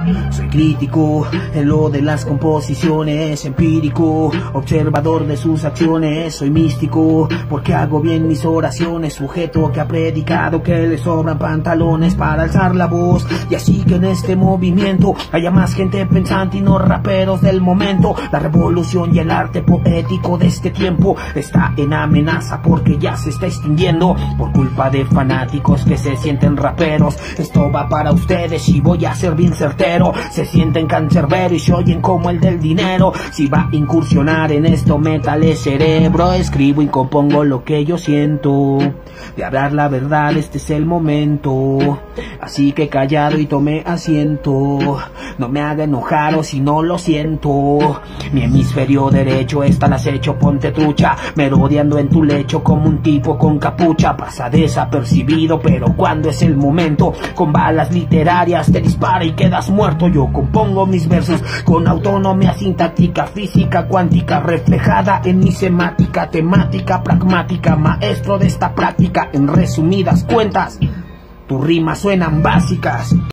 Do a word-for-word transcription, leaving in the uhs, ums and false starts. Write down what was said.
Soy crítico en lo de las composiciones, empírico, observador de sus acciones. Soy místico porque hago bien mis oraciones, sujeto que ha predicado que le sobran pantalones para alzar la voz, y así que en este movimiento haya más gente pensante y no raperos del momento. La revolución y el arte poético de este tiempo está en amenaza porque ya se está extinguiendo por culpa de fanáticos que se sienten raperos. Esto va para ustedes y voy a ser bien certero. Se sienten cancerbero y se oyen como el del dinero. Si va a incursionar en esto, métale cerebro. Escribo y compongo lo que yo siento. De hablar la verdad, este es el momento. Así que callado y tomé asiento. No me haga enojar o si no lo siento. Mi hemisferio derecho está al acecho, ponte trucha. Merodeando en tu lecho como un tipo con capucha. Pasa desapercibido, pero cuando es el momento, con balas literarias te dispara y quedas muerto. Yo compongo mis versos con autonomía sintáctica, física cuántica, reflejada en mi semática, temática pragmática, maestro de esta práctica. En resumidas cuentas, tus rimas suenan básicas.